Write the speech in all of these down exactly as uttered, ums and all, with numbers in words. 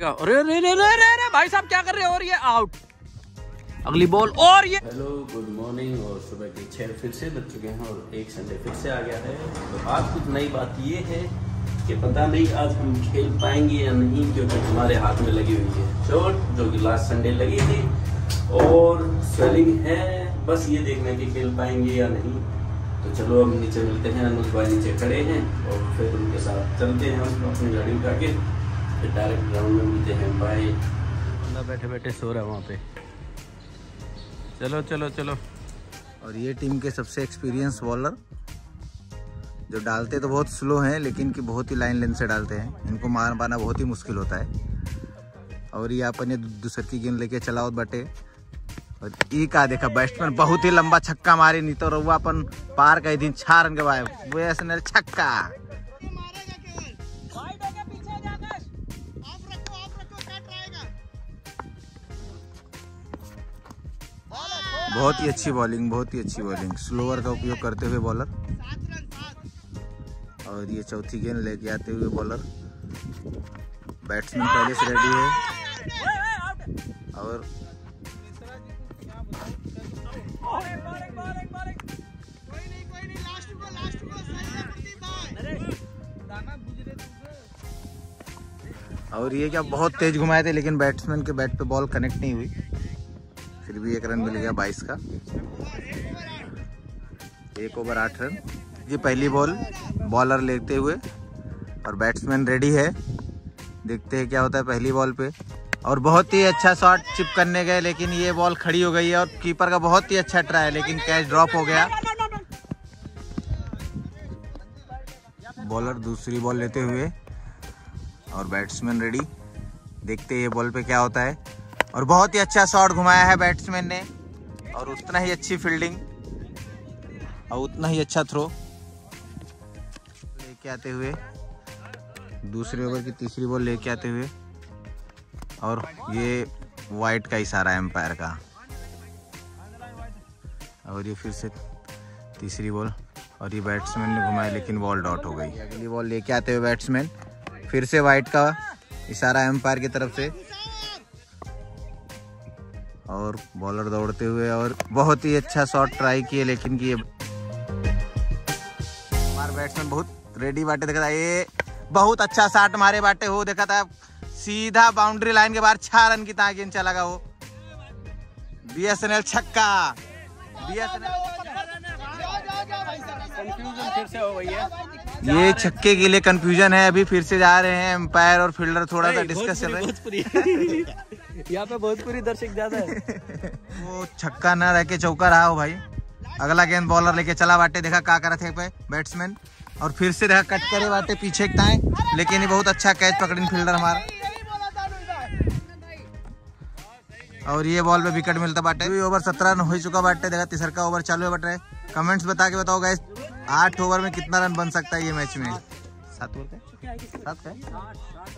का। अरे अरे अरे अरे भाई साहब क्या कर रहे हो? और ये आउट, अगली बॉल और ये। हेलो गुड मॉर्निंग, और सुबह के छः फिर से बज चुके हैं और एक संडे फिर से आ गया है। तो आज कुछ नई बात ये है कि पता नहीं आज हम खेल पाएंगे या नहीं, क्योंकि हमारे हाथ में लगी हुई है चोट, जो कि लास्ट संडे लगी थी और स्वेलिंग है। बस ये देखना कि खेल पाएंगे या नहीं। तो चलो हम नीचे मिलते हैं, अनुज भाई नीचे खड़े हैं और फिर उनके साथ चलते हैं हम अपनी गाड़ी उठा के, फिर डायरेक्ट ग्राउंड में मिलते हैं। बाय। बैठे बैठे सो रहा है वहाँ पे। चलो चलो चलो। और ये टीम के सबसे एक्सपीरियंस बॉलर, जो डालते तो बहुत स्लो हैं लेकिन कि बहुत ही लाइन लेंथ से डालते हैं। इनको मार पाना बहुत ही मुश्किल होता है। और ये अपने दूसर की गेंद लेके चलाओ बटे। और ई का देखा बैट्समैन बहुत ही लंबा छक्का मारे, नहीं तो रहुआ अपन पार का दिन छह रन के बाद वो ऐसे छक्का। बहुत ही अच्छी बॉलिंग, बहुत ही अच्छी बॉलिंग, स्लोअर का उपयोग करते हुए बॉलर। और ये चौथी गेंद लेके आते हुए बॉलर। बैट्समैन पहले से रेडी है। और और ये क्या बहुत तेज घुमाए थे लेकिन बैट्समैन के बैट पे बॉल कनेक्ट नहीं हुई, फिर भी एक रन मिल गया बाईस का। एक ओवर आठ रन। ये पहली बॉल बॉलर लेते हुए और बैट्समैन रेडी है। देखते हैं क्या होता है पहली बॉल पे। और बहुत ही अच्छा शॉट चिप करने गए लेकिन ये बॉल खड़ी हो गई है और कीपर का बहुत ही अच्छा ट्राई लेकिन कैच ड्रॉप हो गया। बॉलर दूसरी बॉल लेते हुए और बैट्समैन रेडी। देखते हैं ये बॉल पे क्या होता है। और बहुत ही अच्छा शॉट घुमाया है बैट्समैन ने और उतना ही अच्छी फील्डिंग और उतना ही अच्छा थ्रो लेके आते हुए। दूसरे ओवर की तीसरी बॉल लेके आते हुए और ये वाइट का इशारा है एम्पायर का। और ये फिर से तीसरी बॉल और ये बैट्समैन ने घुमाया लेकिन बॉल डॉट हो गई। अगली बॉल लेके आते हुए बैट्समैन, फिर से वाइट का इशारा एम्पायर की तरफ से। और बॉलर दौड़ते हुए और बहुत ही अच्छा शॉट ट्राई किए लेकिन कि हमारे बैट्समैन बहुत रेडी बाटे। देखा था ये बहुत अच्छा शॉट मारे बाटे हो, देखा था सीधा बाउंड्री लाइन के बाहर छह रन की ता गेंद चला गया हो। बीएसएनएल छक्का। बीएसएनएल कंफ्यूजन फिर से हो गई है। ये छक्के के लिए कंफ्यूजन है। अभी फिर से जा रहे हैं एम्पायर और फील्डर थोड़ा सा डिस्कस चल रहा है। यहाँ पे भोजपुरी दर्शक ज्यादा है। वो छक्का ना रह के चौका रहा हो भाई। अगला गेंद बॉलर लेके चला बाटे। देखा क्या करा थे पे बैट्समैन और फिर से देखा कट करे बाटे पीछे टाए लेकिन ये बहुत अच्छा कैच पकड़ी फील्डर हमारा। और ये बॉल पे विकेट मिलता बाटे। ओवर सत्रह रन हो चुका बाटे। देखा तीसरा का ओवर चालू है बाटे। कमेंट्स बता के बताओ गाइस, आठ ओवर में कितना रन बन सकता है ये मैच में? सात ओवर का सात का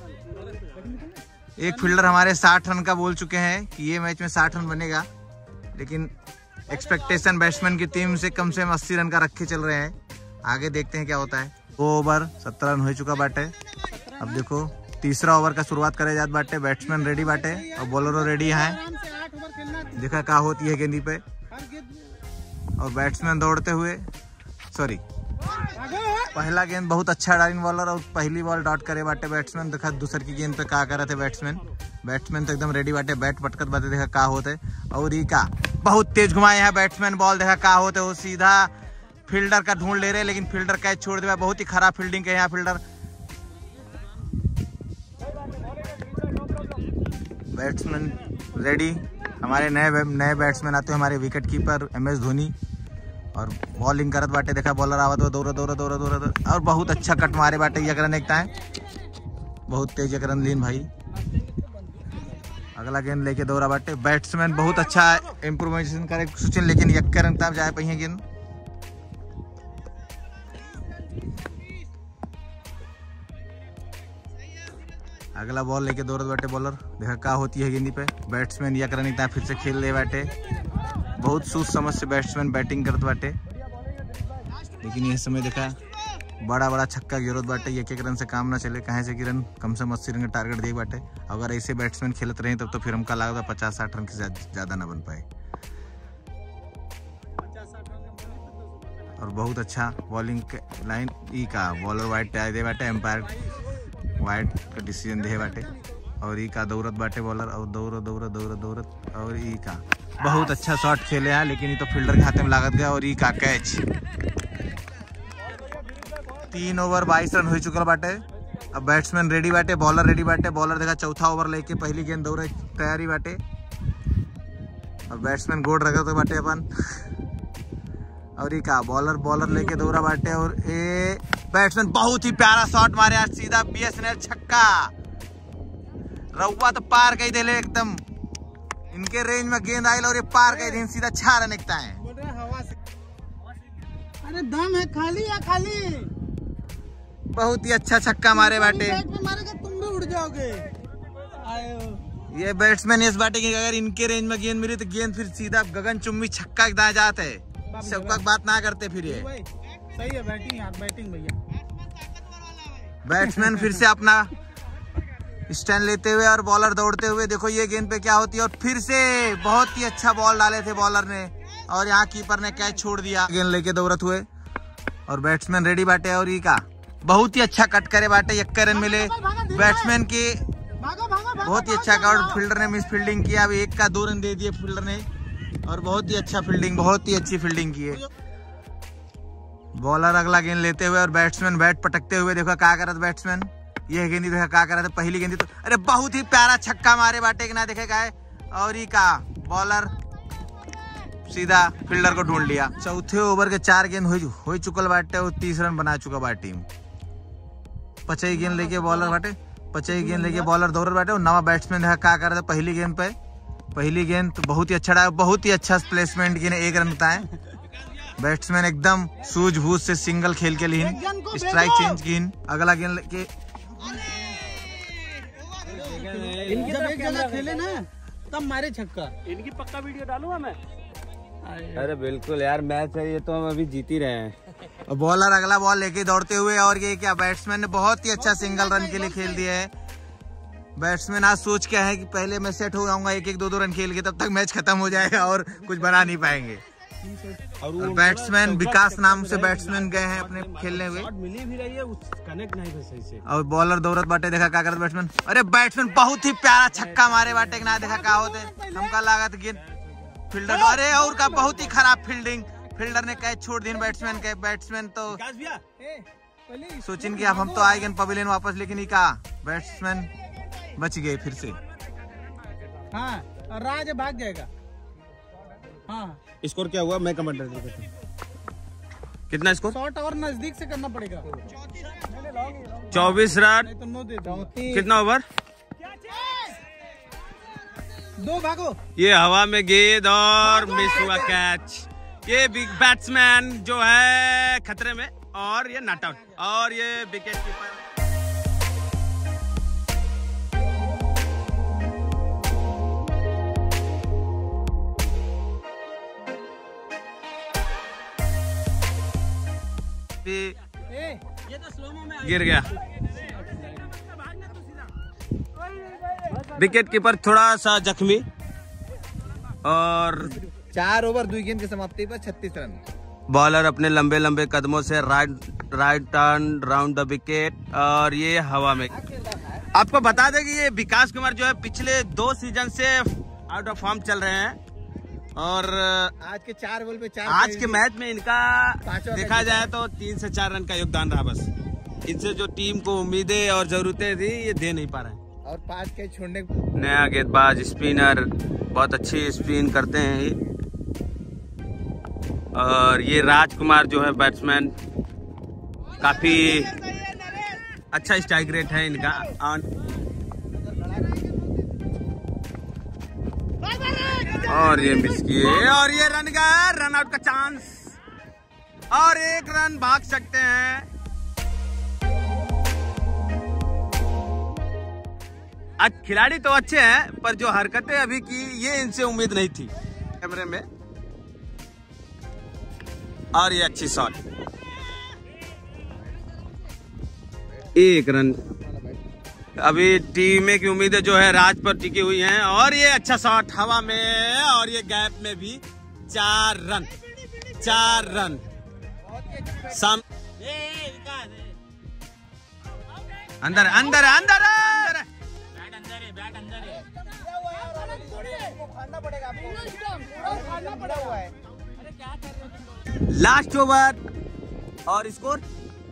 एक फील्डर हमारे साठ रन का बोल चुके हैं कि ये मैच में साठ रन बनेगा, लेकिन एक्सपेक्टेशन बैट्समैन की टीम से कम से कम अस्सी रन का रखे चल रहे हैं। आगे देखते हैं क्या होता है। दो ओवर सत्रह रन हो चुका बाटे। अब देखो तीसरा ओवर का शुरुआत करे जात बाटे। बैट्समैन रेडी बाटे और बॉलरों रेडी हैं। देखा क्या होती है गेंदी पे। और बैट्समैन दौड़ते हुए, सॉरी पहला गेंद बहुत अच्छा डालिंग बॉलर और पहली बॉल डॉट करे बाटे बैट्समैन। देखा दूसर की गेंद पे क्या कर रहे थे बैट्समैन। बैट्समैन तो एकदम रेडी बाटे, बैट पटकत बाटे। देखा क्या होते और ये का बहुत तेज घुमाए हैं बैट्समैन बॉल। देखा क्या होते वो सीधा फील्डर का ढूंढ ले रहे लेकिन फील्डर कैच छोड़ दिया। बहुत ही खराब फील्डिंग है यहाँ फील्डर। Batsman ready. हमारे नए नए बैट्समैन आते हैं, हमारे wicket keeper M S Dhoni और बॉलिंग करत बाटे। देखा बॉलर आवत हो दौड़ दौड़ दौड़ दौड़ और बहुत अच्छा कट मारे बाटे। एक रन एकता है, बहुत तेज एक रन लीन भाई। अगला गेंद लेके दौड़ा बाटे। बैट्समैन बहुत अच्छा इम्प्रूवमेशन करे सोचें लेकिन एक रन तब जाए पहिए गेंद। अगला बॉल लेके दौड़त बाटे बॉलर। देखा क्या होती है गेंदी पे। बैट्समैन एक रन एकता फिर से खेल ले बाटे। बहुत सोच समझ से बैट्समैन बैटिंग करत बाटे लेकिन यह समय देखा बड़ा बड़ा छक्का की जरूरत बाटे, एक एक रन से काम ना चले, कहे से कि रन कम से कम अस्सी रन का टारगेट दे बाटे। अगर ऐसे बैट्समैन खेलते रहे तब तो फिर हमका लागत पचास साठ रन से ज्यादा ना बन पाए। और बहुत अच्छा बॉलिंग लाइन ई का बॉलर वाइट दे बाटे, एम्पायर वाइट का डिसीजन दे बाटे। और ई का दौड़त बाटे बॉलर, और दौड़ दौड़ दौड़ दौड़त, और ई का बहुत अच्छा शॉट खेले है, लेकिन ये तो फील्डर के हाथ में लागत गया। और ई का कैच। तीन ओवर बाईस रन हो चुका बाटे। अब बैट्समैन रेडी बाटे, बॉलर रेडी बाटे। बॉलर देखा चौथा ओवर लेके पहली गेंद दौड़े तैयारी बाटे। और बैट्समैन गोड रखा तो बाटे अपन। और ये का बॉलर बॉलर लेके दौड़ा बाटे। और ए बैट्समैन बहुत ही प्यारा शॉट मारे आज, सीधा बीएसएनएल छक्का। रउआ तो पार कही दे एकदम, इनके रेंज में गेंद आई और ये पार कही दे, सीधा छा रन निकता है। अरे दम है खाली या खाली। बहुत ही अच्छा छक्का मारे बाटे। मारेगा तुम भी उड़ जाओगे। ये बैट्समैन इस बाटे की अगर इनके रेंज में गेंद मिली तो गेंद फिर सीधा गगन चुम्बी छक्का दाएं जाते है। सबका बात ना करते फिर ये सही है। बैटिंग यार, बैटिंग भैया। बैट्समैन फिर से अपना स्टैंड लेते हुए और बॉलर दौड़ते हुए, देखो ये गेंद पे क्या होती है। और फिर से बहुत ही अच्छा बॉल डाले थे बॉलर ने, और यहाँ कीपर ने कैच छोड़ दिया। गेंद लेके दौड़त हुए और बैट्समैन रेडी बाटे। और ये का बहुत ही अच्छा कट करे बाटे, एक रन मिले बैट्समैन के। बहुत ही अच्छा कट, फील्डर ने मिस फील्डिंग किया। अभी एक का दो रन दे दिए फील्डर ने, और बहुत ही अच्छा फील्डिंग, बहुत ही अच्छी फील्डिंग की है। बॉलर अगला गेंद लेते हुए और बैट्समैन बैट पटकते हुए, देखो क्या करत बैट्समैन। ये गेंदी देखा क्या करा था, पहली गेंदी तो अरे बहुत ही प्यारा छक्का मारे बाटे कि ना देखेगा है। और ही का बॉलर सीधा फील्डर को ढूंढ लिया। चौथे ओवर के चार गेंद हो चुकल बाटे और तीस रन बना चुका बा टीम। पचाई गेंद लेके बॉलर बाटे, पचाई गेंद लेके बॉलर दौड़ बाटे। और नवा बैट्समैन देखा क्या कर रहा था पहली गेंद पे। पहली गेंद तो बहुत ही अच्छा रहा, बहुत ही अच्छा प्लेसमेंट की, एक रन बताए। बैट्समैन एकदम सूझबूझ से सिंगल खेल के लिए स्ट्राइक चेंज की। अगला गेंद लेके इनकी जब एक जगह खेले ना तब मारे छक्का। इनकी पक्का वीडियो डालूंगा मैं। अरे बिल्कुल यार, मैच है ये तो हम अभी जीत ही रहे हैं। बॉलर अगला बॉल लेके दौड़ते हुए, और ये क्या बैट्समैन ने बहुत ही अच्छा सिंगल रन के लिए खेल दिया है। बैट्समैन आज सोच क्या है कि पहले मैं सेट हो जाऊंगा एक एक दो दो रन खेल के, तब तक मैच खत्म हो जाएगा और कुछ बना नहीं पाएंगे। और बैट्समैन विकास नाम से बैट्समैन गए हैं अपने खेलने हुए, मिली भी रही है, कनेक्ट नहीं था सही से। और बॉलर दौड़त बाटे, देखा क्या करत बैट्समैन। अरे बैट्समैन बहुत ही प्यारा छक्का मारे बाटे, ना देखा क्या होते हमका लागत गेंद फील्डर। अरे और का बहुत ही खराब फील्डिंग, फील्डर ने कैच छोड़ दी बैट्समैन के। बैट्समैन तो सोचिन की अब हम तो आए गए पवेलियन वापस, लेकिन का बैट्समैन बच गए फिर से। हाँ, और राज भाग जाएगा। हाँ, स्कोर क्या हुआ मैं कमेंट कर देता हूं। कितना स्कोर? शॉट और नजदीक से करना पड़ेगा। चौबीस रन। तो नो दे दो। कितना ओवर? दो भागो। ये हवा में गेंद और मिस हुआ कैच। ये बिग बैट्समैन जो है खतरे में, और ये नॉट आउट, और ये विकेट कीपर। ये तो स्लोमो में गिर गया। विकेट कीपर थोड़ा सा जख्मी, और चार ओवर दो गेंद की समाप्ति पर छत्तीस रन। बॉलर अपने लंबे लंबे कदमों से right right turn round the wicket, और ये हवा में। आपको बता दें कि ये विकास कुमार जो है पिछले दो सीजन से आउट ऑफ फॉर्म चल रहे हैं, और आज के चार बॉल पे चार, आज के मैच में इनका देखा जाए तो तीन से चार रन का योगदान रहा। बस इनसे जो टीम को उम्मीदें और जरूरतें थी ये दे नहीं पा रहे हैं। और पांच कैच छोड़ने। नया गेंदबाज स्पिनर बहुत अच्छी स्पिन करते हैं ये। और ये राजकुमार जो है बैट्समैन, काफी अच्छा स्ट्राइक रेट है इनका। और ये मिस किए, और ये रन गया, रन आउट का चांस, और एक रन भाग सकते हैं। आज खिलाड़ी तो अच्छे हैं, पर जो हरकतें अभी की ये इनसे उम्मीद नहीं थी कैमरे में। और ये अच्छी शॉट, एक रन। अभी टीमें की उम्मीदें जो है राज पर टिकी हुई हैं और ये अच्छा शॉट हवा में और ये गैप में भी चार रन, चार रन। साम अंदर अंदर अंदर लास्ट ओवर और स्कोर।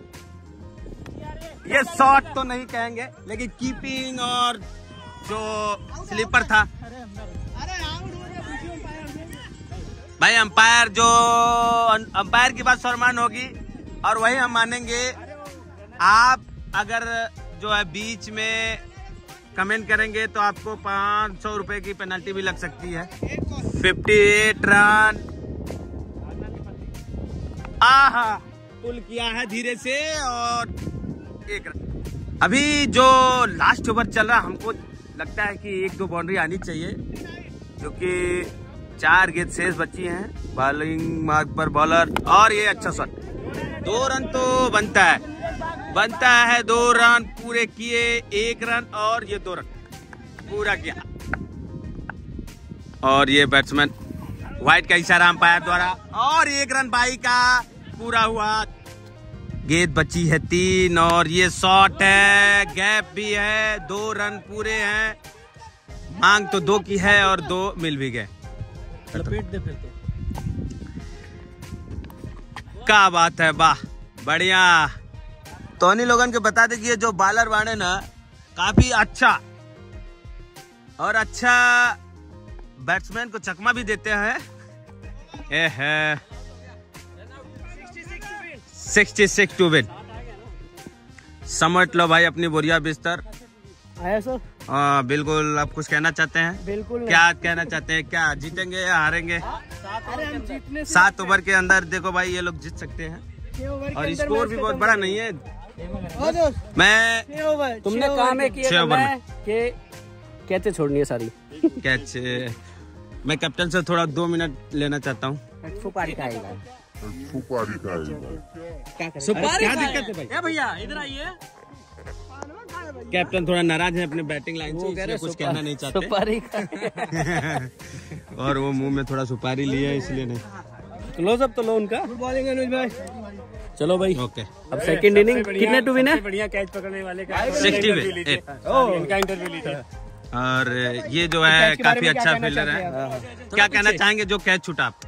ये शॉट तो नहीं कहेंगे लेकिन कीपिंग और जो स्लीपर था भाई, अंपायर जो अंपायर की बात सम्मान होगी और वही हम मानेंगे। आप अगर जो है बीच में कमेंट करेंगे तो आपको पाँच सौ रुपए की पेनल्टी भी लग सकती है। अट्ठावन रन, आहा पुल किया है धीरे से और एक रन। अभी जो लास्ट ओवर चल रहा, हमको लगता है कि एक दो बाउंड्री आनी चाहिए क्योंकि चार गेंद शेष बची हैं बॉलिंग मार्क पर बॉलर। और ये अच्छा शॉट, दो रन तो बनता है, बनता है दो रन पूरे किए, एक रन और ये दो रन पूरा किया। और ये बैट्समैन वाइट का इशारा अंपायर द्वारा और एक रन बाई का पूरा हुआ। गेंद बची है तीन और ये शॉट है, गैप भी है, दो रन पूरे हैं। मांग तो दो की है और दो मिल भी गए। लपेट दे फिर तो। क्या बात है, वाह बढ़िया। टोनी लोगन को बता दे कि ये जो बॉलर बाने ना काफी अच्छा और अच्छा बैट्समैन को चकमा भी देते हैं। ये है सिक्सटी सिक्स टू विन। समझ लो भाई अपनी बोरिया बिस्तर। आया सर? हाँ बिल्कुल। आप कुछ कहना चाहते हैं? बिल्कुल। क्या कहना चाहते हैं? क्या जीतेंगे या हारेंगे? अरे हम जीतने से सात ओवर के अंदर देखो भाई ये लोग जीत सकते हैं और स्कोर भी बहुत बड़ा नहीं है। मैं तुमने काम है किया कि कैचे छोड़नी है सारी। कैच मैं कैप्टन से थोड़ा दो मिनट लेना चाहता हूँ। सुपारी खाएगा, सुपारी क्या सुपारी क्या दिक्कत है भाई? भैया इधर आइए। कैप्टन थोड़ा नाराज है अपने बैटिंग लाइन से, इसलिए कुछ कहना नहीं चाहते। सुपारी और वो मुंह में थोड़ा सुपारी लिया इसलिए नहीं। लो सब तो लो उनका। बॉलिंग अनुज भाई। चलो भाई ओके। अब सेकंड इनिंग कितने टू विन है? बढ़िया कैच पकड़ने वाले का सिक्सटी में इनका इंटरव्यू ली था। और ये जो है काफी अच्छा फील्डर है। क्या कहना चाहेंगे जो कैच छूटा आप?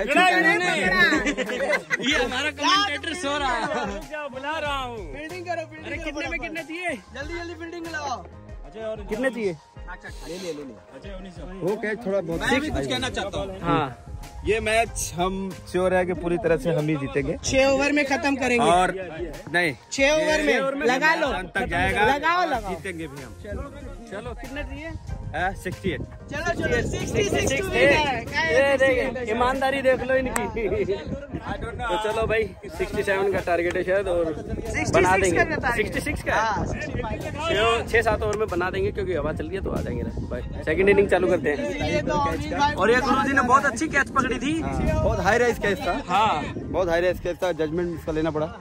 ये हमारा कमेंटेटर सो रहा है। बुला रहा हूँ। फील्डिंग करो, फील्डिंग। अरे कितने में कितने चाहिए? जल्दी जल्दी फील्डिंग लगाओ। कितने चाहिए? ले ले ले ले। वो कैच थोड़ा बहुत। मैं भी कुछ कहना चाहता हूँ। हाँ ये मैच हम श्योर है कि पूरी तरह से हम ही जीतेंगे। छह ओवर में खत्म करेंगे और नहीं छह ओवर में लगा लो, अंत तक जाएगा, लगाओ लगाओ। जीतेंगे भी हम। चलो चलो कितने चाहिए? Sixty eight. चलो चलो सिक्सटी सिक्स। ईमानदारी देख लो इनकी। तो चलो भाई सिक्सटी सेवन का टारगेट है शायद और बना देंगे। सिक्सटी सिक्स का छह सात ओवर में बना देंगे क्योंकि हवा चल रही है तो आ जाएंगे। सेकंड इनिंग चालू करते हैं। और ये गुरुजी ने बहुत अच्छी कैच पकड़ी थी। बहुत हाई राइज कैच था। हाँ बहुत हाई राइज कैच था, जजमेंट इसका लेना पड़ा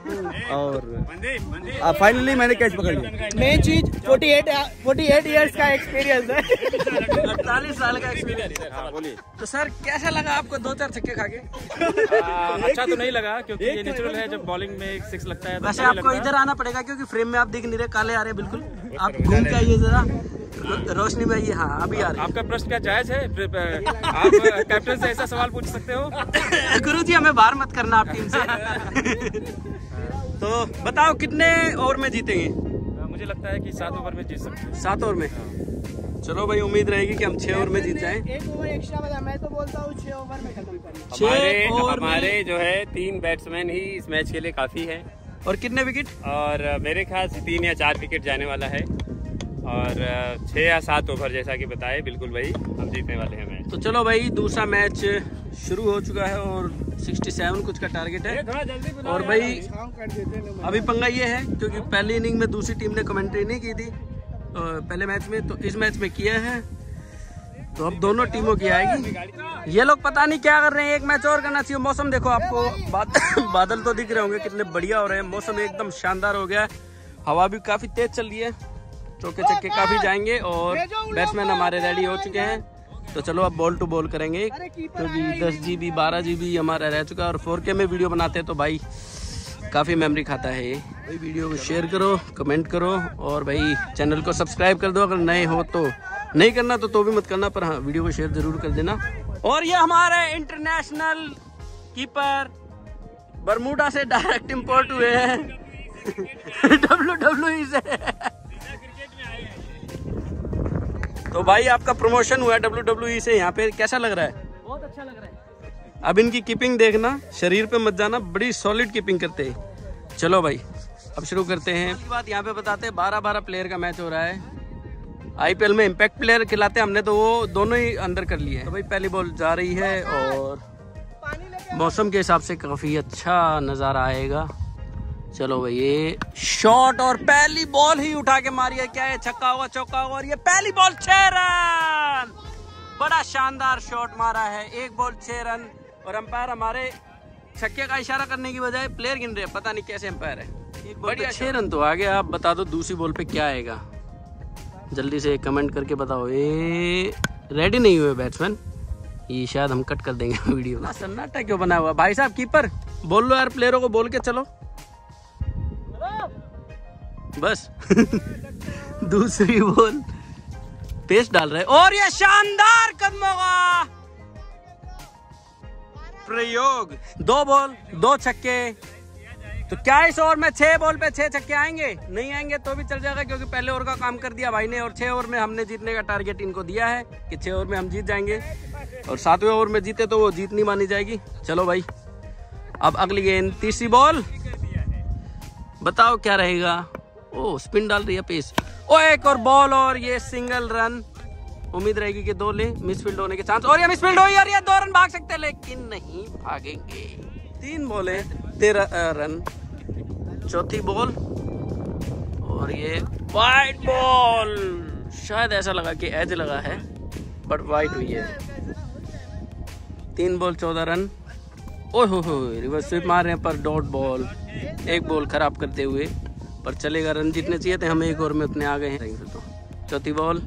और फाइनली मैंने कैच पकड़ लिया। मेन चीज अड़तालीस इयर्स का एक्सपीरियंस है। अड़तालीस साल का एक्सपीरियंस है। बोलिए। तो सर कैसा लगा आपको दो चार छक्के खा के? अच्छा तो नहीं लगा क्योंकि ये नेचुरल है, जब बॉलिंग में एक सिक्स लगता है। वैसे आपको इधर आना पड़ेगा क्योंकि फ्रेम में आप दिख नहीं रहे, काले आ रहे बिल्कुल। आप घूम के आइए जरा रोशनी में। ये हाँ अभी आ रहे। आपका प्रश्न क्या जायज है? आप कैप्टन से ऐसा सवाल पूछ सकते हो? गुरुजी हमें बाहर मत करना आप टीम से। तो बताओ कितने ओवर में जीतेंगे? मुझे लगता है कि सात ओवर में जीत सकते हैं। सात ओवर में। चलो भाई उम्मीद रहेगी कि हम छह ओवर में जीत जाएं। एक ओवर एक्स्ट्रा बता, मैं तो बोलता हूँ छह ओवर में खत्म करें। हमारे छह ओवर हमारे जो है तीन बैट्समैन ही इस मैच के लिए काफी है। और कितने विकेट? और मेरे ख्याल से तीन या चार विकेट जाने वाला है और छह या सात ओवर जैसा कि बताए बिल्कुल भाई हम जीतने वाले हैं मैच। तो चलो भाई दूसरा मैच शुरू हो चुका है और सड़सठ कुछ का टारगेट है। थोड़ा जल्दी बुलाओ और भाई अभी पंगा ये है क्योंकि पहली इनिंग में दूसरी टीम ने कमेंट्री नहीं की थी पहले मैच में, तो इस मैच में किया है। तो अब दोनों टीमों की आएगी। ये लोग पता नहीं क्या कर रहे हैं, एक मैच और करना चाहिए। मौसम देखो आपको, बादल बादल तो दिख रहे होंगे कितने बढ़िया हो रहे हैं। मौसम एकदम शानदार हो गया है हवा भी काफी तेज चल रही है, चौके चक्के काफी जाएंगे और बैट्समैन हमारे रेडी हो चुके हैं। तो चलो अब बॉल टू बॉल करेंगे, क्योंकि दस जी बी बारह जी बी हमारा रह चुका है और फोर के में वीडियो बनाते हैं तो भाई काफ़ी मेमोरी खाता है ये। भाई वीडियो को शेयर करो, कमेंट करो और भाई चैनल को सब्सक्राइब कर दो। अगर नए हो तो, नहीं करना तो तो भी मत करना, पर हाँ वीडियो को शेयर जरूर कर देना। और ये हमारे इंटरनेशनल कीपर बरमूडा से डायरेक्ट इंपोर्ट हुए हैं डब्ल्यू डब्ल्यू ई से। तो भाई आपका प्रमोशन हुआ है डब्ल्यू डब्ल्यू ई से यहाँ पे, कैसा लग रहा है? बहुत अच्छा लग रहा है। अब इनकी कीपिंग देखना, शरीर पे मत जाना, बड़ी सॉलिड कीपिंग करते हैं। चलो भाई अब शुरू करते हैं। पहली बात यहाँ पे बताते हैं, बारह बारह प्लेयर का मैच हो रहा है। आईपीएल में इम्पैक्ट प्लेयर खिलाते हैं, हमने तो वो दोनों ही अंदर कर लिए हैं। तो भाई पहली बॉल जा रही है और मौसम के हिसाब से काफ़ी अच्छा नज़ारा आएगा। चलो भाई ये शॉट और पहली बॉल ही उठा के मारी है, क्या है छक्का हुआ चौका हुआ और ये पहली बॉल छह रन। बड़ा शानदार शॉट मारा है, एक बॉल छह रन। और अंपायर हमारे छक्के का इशारा करने की बजाय प्लेयर गिन रहे, पता नहीं कैसे अंपायर है। बढ़िया छह रन तो आ गया। आप बता दो दूसरी बॉल पे क्या आएगा, जल्दी से कमेंट करके बताओ। ये रेडी नहीं हुए बैट्समैन, ये शायद हम कट कर देंगे वीडियो में। सन्नाटा क्यों बना हुआ भाई साहब? कीपर बोल लो यार, प्लेयरों को बोल के चलो बस दूसरी बॉल पेस डाल रहे और ये शानदार कदमों का प्रयोग। दो बॉल दो छक्के, तो क्या इस ओवर में छह बॉल पे छह छक्के आएंगे? नहीं आएंगे तो भी चल जाएगा, क्योंकि पहले ओवर का काम कर दिया भाई ने और छह ओवर में हमने जीतने का टारगेट इनको दिया है कि छह ओवर में हम जीत जाएंगे और सातवें ओवर में जीते तो वो जीत नहीं मानी जाएगी। चलो भाई अब अगली गेंद, तीसरी बॉल, बताओ क्या रहेगा? ओ स्पिन डाल रही है पेस, ओ एक और बॉल और ये सिंगल रन। उम्मीद रहेगी कि दो ले, मिसफील्ड होने के चांस और ये मिसफील्ड हुई और ये दो रन भाग सकते हैं, लेकिन नहीं भागेंगे। तीन बॉल है तेरह रन, चौथी बॉल और ये वाइड बॉल। शायद ऐसा लगा कि एज लगा है बट वाइड हुई है। तीन बॉल चौदह रन। ओह हो हो रिवर्स स्वीप मार रहे हैं पर डॉट बॉल, एक बॉल खराब करते हुए, पर चलेगा, रन जीतने चाहिए थे, हम एक ओवर में उतने आ गए हैं। तो चौथी बॉल,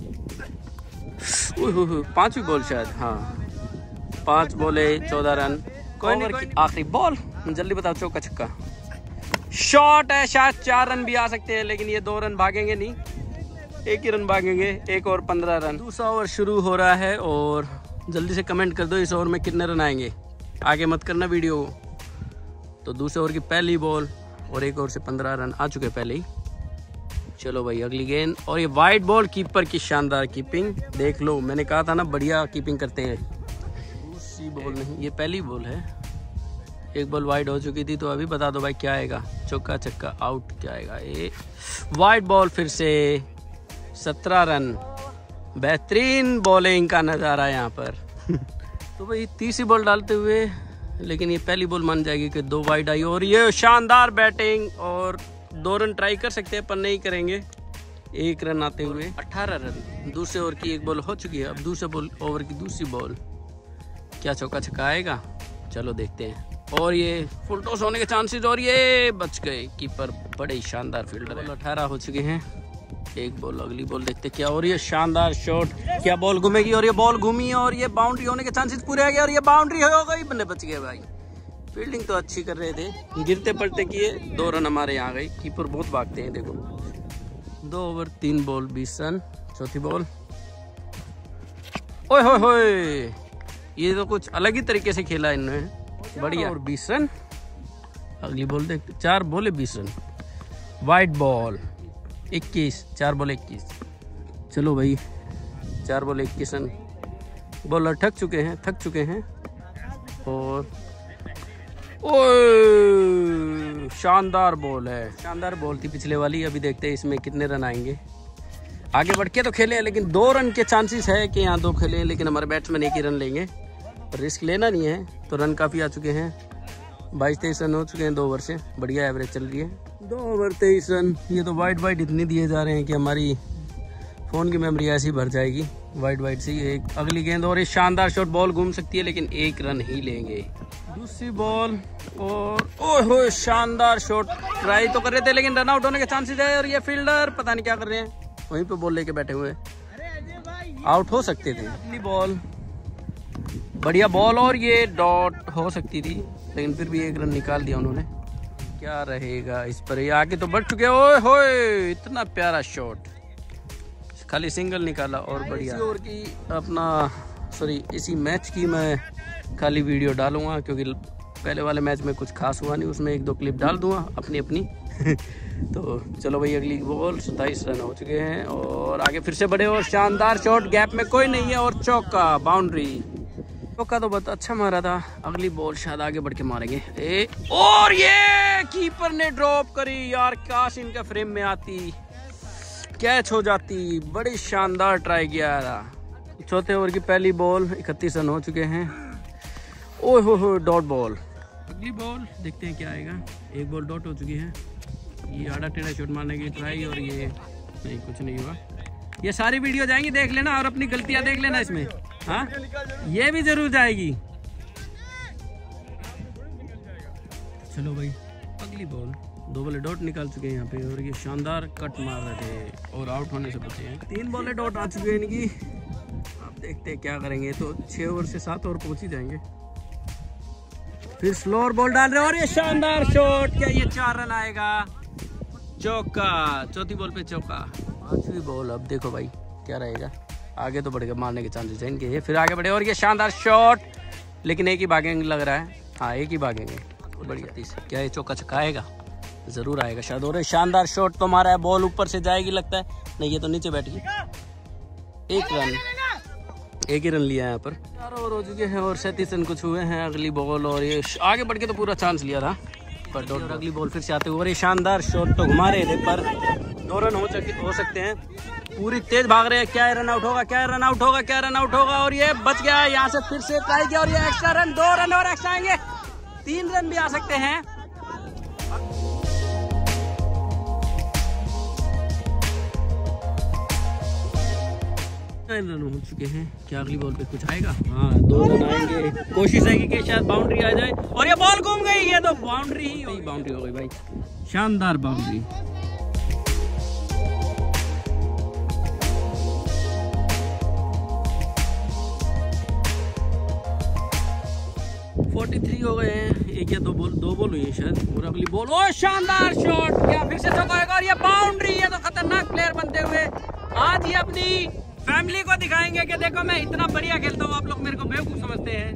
पांचवी बॉल शायद, हाँ पांच बॉले चौदह रन। ओवर की आखिरी बॉल, जल्दी बताओ चौका छक्का। शॉट है, शायद चार रन भी आ सकते हैं, लेकिन ये दो रन भागेंगे नहीं, एक ही रन भागेंगे, एक और पंद्रह रन। दूसरा ओवर शुरू हो रहा है और जल्दी से कमेंट कर दो इस ओवर में कितने रन आएंगे, आगे मत करना वीडियो। तो दूसरे ओवर की पहली बॉल और एक ओवर से पंद्रह रन आ चुके पहले ही। चलो भाई अगली गेंद और ये वाइड बॉल, कीपर की शानदार कीपिंग देख लो, मैंने कहा था ना बढ़िया कीपिंग करते हैं। दूसरी बॉल नहीं, ये पहली बॉल है, एक बॉल वाइड हो चुकी थी। तो अभी बता दो भाई क्या आएगा, चौका छक्का आउट क्या आएगा? ये वाइड बॉल फिर से सत्रह रन। बेहतरीन बॉलिंग का नज़ारा यहाँ पर तो भाई तीसरी बॉल डालते हुए, लेकिन ये पहली बॉल मान जाएगी कि दो वाइड आई और ये शानदार बैटिंग और दो रन ट्राई कर सकते हैं पर नहीं करेंगे। एक रन आते हुए अठारह रन। दूसरे ओवर की एक बॉल हो चुकी है, अब दूसरे बॉल ओवर की दूसरी बॉल, क्या चौका छक्का आएगा? चलो देखते हैं। और ये फुल टॉस होने के चांसेस और ये बच गए, कीपर बड़े शानदार फील्डर है। अठारह हो चुके हैं, एक बॉल अगली बॉल देखते क्या। और ये शानदार शॉट, क्या बॉल घूमेगी? और ये बॉल घूमी और ये बाउंड्री होने के चांसेस पूरे आ गए और ये बाउंड्री हो गई, बंदे बच गए भाई। फील्डिंग तो अच्छी कर रहे थे, गिरते पड़ते किए, दो रन हमारे यहाँ गए। कीपर बहुत भागते हैं देखो। दो ओवर तीन बॉल बीस रन। चौथी बॉल, ओए होए होए, ये तो कुछ अलग ही तरीके से खेला इन्होंने, बढ़िया। और बीस रन। अगली बॉल देखते, चार बॉल बीस रन। वाइड बॉल इक्कीस, चार बॉल इक्कीस। चलो भाई चार बॉल इक्कीस रन। बॉलर थक चुके हैं थक चुके हैं और ओए शानदार बॉल है, शानदार बॉल थी पिछले वाली। अभी देखते हैं इसमें कितने रन आएंगे। आगे बढ़ के तो खेले हैं, लेकिन दो रन के चांसेस है कि यहाँ दो खेले हैं, लेकिन हमारे बैट्समैन एक ही रन लेंगे। रिस्क लेना नहीं है, तो रन काफ़ी आ चुके हैं। बाईस तेईस रन हो चुके हैं दो ओवर से, बढ़िया एवरेज चल रही है। दो ओवर तेईस रन। ये तो वाइड वाइड इतनी दिए जा रहे हैं कि हमारी फ़ोन की मेमोरी ऐसी भर जाएगी। वाइट वाइट सी एक अगली गेंद और ये शानदार शॉट, बॉल घूम सकती है लेकिन एक रन ही लेंगे। दूसरी बॉल और ओह हो शानदार शॉट, ट्राई तो कर रहे थे लेकिन रन आउट होने के चांसेस है। और ये फील्डर पता नहीं क्या कर रहे हैं, वहीं पे बॉल लेके बैठे हुए, आउट हो सकते थे। अगली बॉल बढ़िया बॉल और ये डॉट हो सकती थी लेकिन फिर भी एक रन निकाल दिया उन्होंने। क्या रहेगा इस पर, ये आगे तो बढ़ चुके। ओए होए इतना प्यारा शॉट, खाली सिंगल निकाला और बढ़िया। इसी ओवर की अपना सॉरी इसी मैच की मैं खाली वीडियो डालूंगा क्योंकि पहले वाले मैच में कुछ खास हुआ नहीं, उसमें एक दो क्लिप डाल दूंगा अपनी अपनी तो चलो भाई अगली बॉल, सत्ताईस रन हो चुके हैं और आगे फिर से बड़े और शानदार शॉट, गैप में कोई नहीं है और चौका, बाउंड्री। चौका तो बहुत अच्छा मारा था। अगली बॉल शायद आगे बढ़ के मारेंगे। ए, और ये कीपर ने ड्रॉप करी यार, काश इनका फ्रेम में आती, कैच हो जाती। बड़ी शानदार ट्राई किया था। चौथे ओवर की पहली बॉल, इकतीस रन हो चुके हैं। ओह हो हो डॉट बॉल। अगली बॉल देखते हैं क्या आएगा। एक बॉल डॉट हो चुकी है। ये आड़ा टेढ़ा शॉट मारने की ट्राई और ये नहीं, कुछ नहीं हुआ। ये सारी वीडियो जाएंगी, देख लेना और अपनी गलतियां देख लेना इसमें। हाँ ये भी जरूर जाएगी। चलो भाई अगली बॉल, दो बॉले डॉट निकाल चुके हैं यहाँ पे और ये शानदार कट मार रहे थे और आउट होने से बचे हैं। तीन बॉले डॉट आ चुके हैं इनकी। अब देखते हैं क्या करेंगे, तो छह ओवर से सात ओवर पहुंच ही जाएंगे। फिर स्लोअर बॉल डाल रहे हैं और ये शानदार शॉट, क्या ये चार रन आएगा? चौका, चौथी बॉल पे चौका। पांचवी बॉल, अब देखो भाई क्या रहेगा। आगे तो बढ़ के मारने के चांसेस हैं इनके। फिर आगे बढ़े और ये शानदार शॉट, लेकिन एक ही भागेंगे लग रहा है। हाँ एक ही भागेंगे, बढ़िया। क्या ये चौका छक्का आएगा? जरूर आएगा शायद। और शानदार शॉट तो मारा है, बॉल ऊपर से जाएगी लगता है। नहीं ये तो नीचे बैठ गई। एक रन, एक ही रन लिया है यहाँ पर। चार ओवर हो चुके हैं और सैंतीस रन कुछ हुए हैं। अगली बॉल और ये आगे बढ़ के तो पूरा चांस लिया था पर डॉट। अगली बॉल फिर से आते हुए ये शानदार शॉट तो घुमा रहे थे पर दो रन हो सके हो सकते हैं। पूरी तेज भाग रहे हैं। क्या रन आउट होगा, क्या रन आउट होगा, क्या रन आउट होगा? और ये बच गया। यहाँ से फिर से ट्राई किया और ये एक्स्ट्रा रन, दो रन और एक्स्ट्रा आएंगे। तीन रन भी आ सकते हैं। रन हो चुके हैं। क्या अगली बॉल पे कुछ आएगा? हाँ दो रन आएंगे। कोशिश है कि शायद बाउंड्री आ जाए और ये बॉल घूम गई। ये तो बाउंड्री ही हुई, बाउंड्री हो गई भाई, शानदार बाउंड्री। तैंतालीस हो गए हैं। एक या दो बॉल, दो बॉल हुई है शायद। और अगली बॉल, ओ शानदार शॉट, क्या फिर से चौका होगा? और ये बाउंड्री। ये तो खतरनाक प्लेयर बनते हुए आज ये अपनी फैमिली को दिखाएंगे कि देखो मैं इतना बढ़िया खेलता हूँ, आप लोग मेरे को बेवकूफ समझते हैं।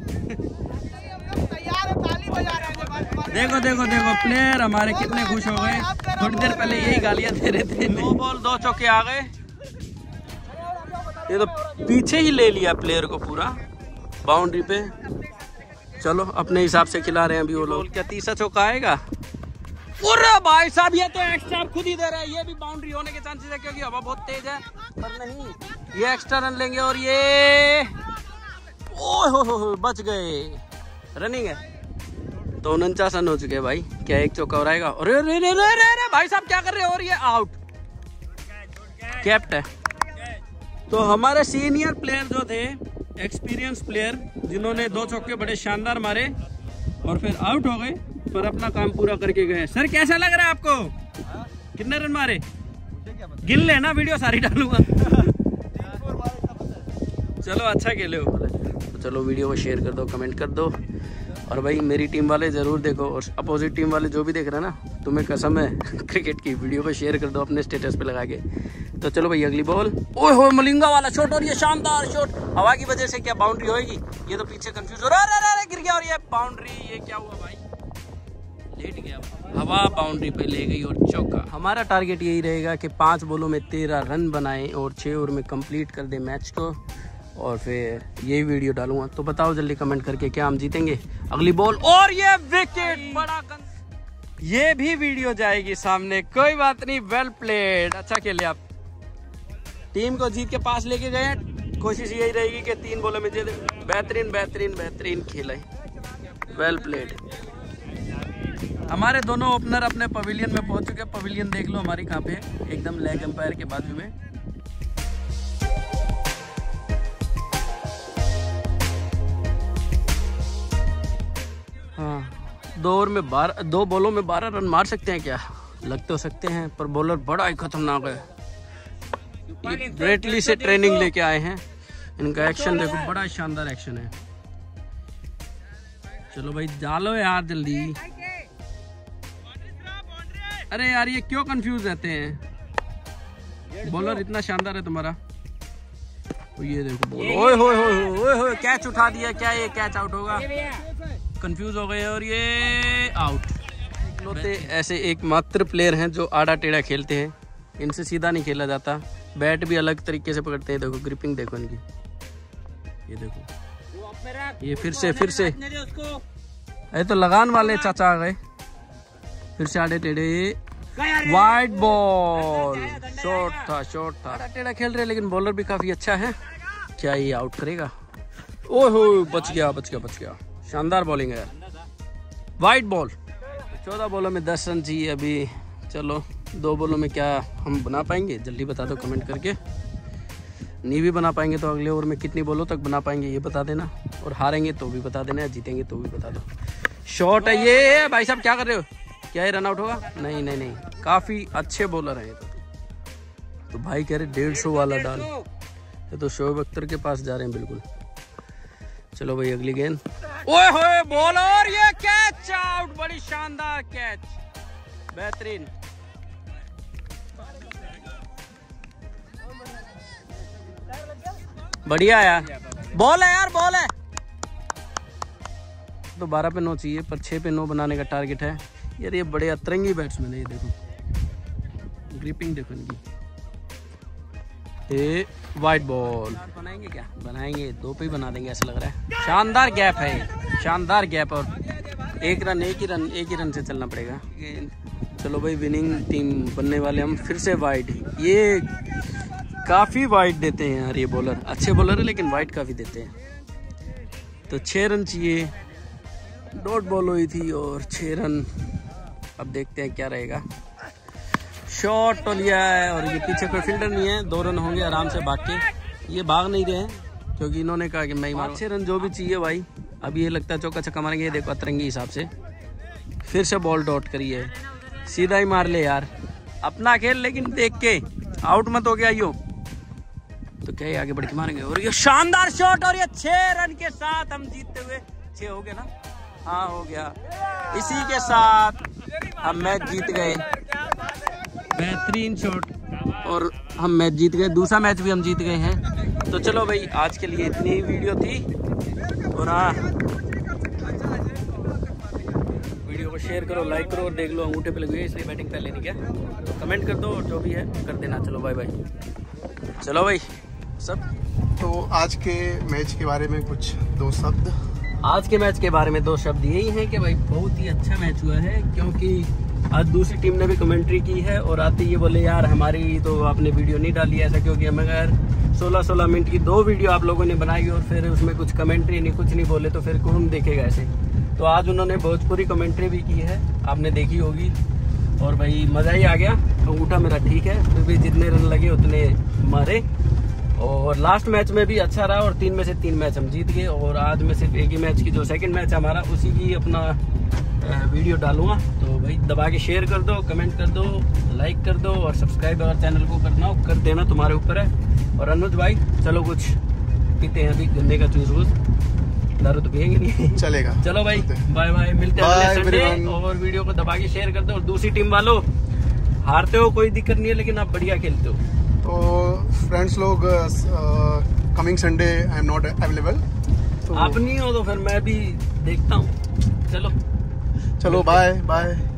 देखो देखो देखो प्लेयर हमारे कितने खुश हो गए। थोड़ी देर पहले यही गालियां दे रहे थे। दो बॉल दो चौके आ गए। ये तो पीछे ही ले लिया प्लेयर को पूरा बाउंड्री पे। चलो अपने हिसाब से खिला रहे हैं अभी वो लोग। क्या तीसरा चौका आएगा? अरे भाई साहब ये तो एक्स्ट्रा खुद ही दे रहा है। ये भी बाउंड्री होने के चांसेस है क्योंकि हवा बहुत तेज है। पर नहीं, ये एक्स्ट्रा रन लेंगे और ये ओह हो हो हो बच गए। रनिंग है तो उनचास रन हो चुके हैं भाई। क्या एक चौका और आएगा? अरे रे रे रे रे भाई साहब क्या कर रहे हो? और ये आउट, कैप्ट है। तो हमारे सीनियर प्लेयर जो थे, एक्सपीरियंस प्लेयर, जिन्होंने दो चौके बड़े शानदार मारे और फिर आउट हो गए पर अपना काम पूरा करके गए। सर कैसा लग रहा है आपको? कितने रन मारे? गिन लेना, वीडियो सारी डालूंगा। चलो अच्छा खेले हो। तो चलो वीडियो को शेयर कर दो, कमेंट कर दो और भाई मेरी टीम वाले जरूर देखो और अपोजिट टीम वाले जो भी देख रहे हैं ना, तुम्हें कसम है क्रिकेट की, वीडियो को शेयर कर दो अपने स्टेटस पे लगा के। तो चलो भाई अगली बॉल, ओए हो मलिंगा वाला शॉट और ये शानदार शॉट। हवा की वजह से क्या बाउंड्री होएगी? ये तो पीछे कंफ्यूज हो रहा है, गिर गया और ये बाउंड्री। ये क्या हुआ भाई? लेट गया, हवा बाउंड्री पे ले गई और चौका। हमारा टारगेट यही रहेगा कि पांच बॉलों में तेरह रन बनाएं और छह ओवर में कंप्लीट कर दें मैच को और फिर यही वीडियो डालूंगा। तो बताओ जल्दी कमेंट करके क्या हम जीतेंगे? अगली बॉल और ये विकेट, बड़ा गन... ये भी वीडियो जाएगी सामने, कोई बात नहीं। वेल प्लेड, अच्छा खेले आप। टीम को जीत के पास लेके गए। कोशिश यही रहेगी कि तीन बॉलों में जीते। बेहतरीन बेहतरीन बेहतरीन खेला है, वेल प्लेड। हमारे दोनों ओपनर अपने पवेलियन में पहुंच चुके हैं। पवेलियन देख लो हमारी कहाँ पे है, एकदम लेग एम्पायर के बाजू में। दो ओवर में बारह दो बॉलों में बारह रन मार सकते हैं क्या? लग तो सकते हैं, पर बॉलर बड़ा ही खतरनाक है। ये ब्रेटली से ट्रेनिंग लेके आए हैं। इनका एक्शन देखो, बड़ा शानदार एक्शन है। चलो भाई डालो यार जल्दी। अरे यार ये क्यों कंफ्यूज रहते हैं? बॉलर इतना शानदार है तुम्हारा। तो ये देखो बॉल, ओए होए होए होए होए, कैच उठा दिया। क्या ये कैच आउट होगा? कंफ्यूज हो गए और ये आउट। लोते ऐसे एकमात्र प्लेयर हैं जो आड़ा टेढ़ा खेलते हैं, इनसे सीधा नहीं खेला जाता। बैट भी अलग तरीके से पकड़ते हैं। देखो ग्रिपिंग देखो इनकी, ये देखो। ये फिर से फिर से अरे तो लगान वाले चाचा आ गए। फिर से आड़े टेढ़े, वाइड बॉल, शॉट था शॉट था। आड़ा टेढ़ा खेल रहे लेकिन बॉलर भी काफी अच्छा है। क्या ये आउट करेगा? ओहो बच गया बच गया बच गया। शानदार बॉलिंग है, वाइड बॉल। चौदह बॉलों में दस रन चाहिए अभी। चलो दो बॉलों में क्या हम बना पाएंगे? जल्दी बता दो कमेंट करके। नहीं भी बना पाएंगे तो अगले ओवर में कितनी बॉलों तक बना पाएंगे ये बता देना। और हारेंगे तो भी बता देना, जीतेंगे तो भी बता दो। शॉट है ये। भाई साहब क्या कर रहे हो? क्या ये रन आउट होगा? नहीं नहीं नहीं, काफी अच्छे बॉलर हैं ये तो। तो भाई कह रहे डेढ़ सौ वाला डाल। ये तो शोएब अख्तर के पास जा रहे हैं बिल्कुल। चलो भाई अगली गेंद। ओए होए बॉलर, ये कैच आउट। बड़ी शानदार कैच, बेहतरीन। बढ़िया यार, बॉल है यार, बॉल है। तो बारह पे नौ चाहिए, पर छह पे नौ बनाने का टारगेट है यार। ये बड़े अतरंगी बैट्समैन है, ये देखो ग्रिपिंग देखो इनकी। ये वाइड बॉल बनाएंगे क्या? बनाएंगे, दो पे ही बना देंगे ऐसा लग रहा है। शानदार गैप है, शानदार गैप। और एक रन एक ही रन एक ही रन से चलना पड़ेगा। चलो भाई विनिंग टीम बनने वाले हम। फिर से वाइड, ये काफ़ी वाइड देते हैं यार ये बॉलर। अच्छे बॉलर है लेकिन वाइड काफ़ी देते हैं। तो छः रन चाहिए, डॉट बॉल हुई थी और छः रन। अब देखते हैं क्या रहेगा। शॉट तो लिया है और ये पीछे कोई फील्डर नहीं है। दो रन होंगे आराम से भाग के। ये भाग नहीं रहे हैं क्योंकि इन्होंने कहा कि मैं ही मारूं। छः रन जो भी चाहिए भाई। अब ये लगता है चौका छक्का मारेंगे। देखो अतरंगी हिसाब से फिर से बॉल डॉट करी है। सीधा ही मार ले यार, अपना खेल लेकिन देख के, आउट मत हो गया यो। तो क्या ये आगे बढ़ के मारेंगे? और ये शानदार शॉट और ये छह रन के साथ हम जीतते हुए। छह हो गया ना? हाँ हो गया। इसी के साथ हम मैच जीत गए। बेहतरीन शॉट और हम मैच जीत गए। दूसरा मैच भी हम जीत गए हैं। तो चलो भाई आज के लिए इतनी ही वीडियो थी। और हाँ वीडियो को शेयर करो, लाइक करो और देख लो अंगूठे पे लगी हुई है इसलिए बैटिंग कर लेनी क्या। तो कमेंट कर दो और जो भी है कर देना। चलो बाय बाय। चलो भाई सब। तो आज के मैच के बारे में कुछ दो शब्द। आज के मैच के बारे में दो शब्द यही हैं कि भाई बहुत ही अच्छा मैच हुआ है। क्योंकि आज दूसरी टीम ने भी कमेंट्री की है और आते ये बोले यार हमारी तो आपने वीडियो नहीं डाली ऐसा क्योंकि हमें अगर सोलह सोलह मिनट की दो वीडियो आप लोगों ने बनाई और फिर उसमें कुछ कमेंट्री नहीं कुछ नहीं बोले तो फिर कौन देखेगा ऐसे। तो आज उन्होंने भोजपुरी कमेंट्री भी की है, आपने देखी होगी। और भाई मज़ा ही आ गया। अंगूठा मेरा ठीक है, फिर भी जितने रन लगे उतने मारे। और लास्ट मैच में भी अच्छा रहा और तीन में से तीन मैच हम जीत गए। और आज में सिर्फ एक ही मैच की जो सेकंड मैच है हमारा उसी की अपना वीडियो डालूंगा। तो भाई दबा के शेयर कर दो, कमेंट कर दो, लाइक कर दो और सब्सक्राइब अगर चैनल को करना हो कर देना, तुम्हारे ऊपर है। और अनुज भाई चलो कुछ पीते हैं अभी, गन्ने का जूस वूस। दारू तो पियेंगे नहीं, चलेगा। चलो भाई बाय बाय, मिलते हैं अगले संडे। और वीडियो को दबा के शेयर कर दो। और दूसरी टीम वालों हारते हो कोई दिक्कत नहीं है लेकिन आप बढ़िया खेलते हो। तो फ्रेंड्स लोग coming Sunday I am not available. आप नहीं हो तो फिर मैं भी देखता हूँ। चलो चलो बाय बाय।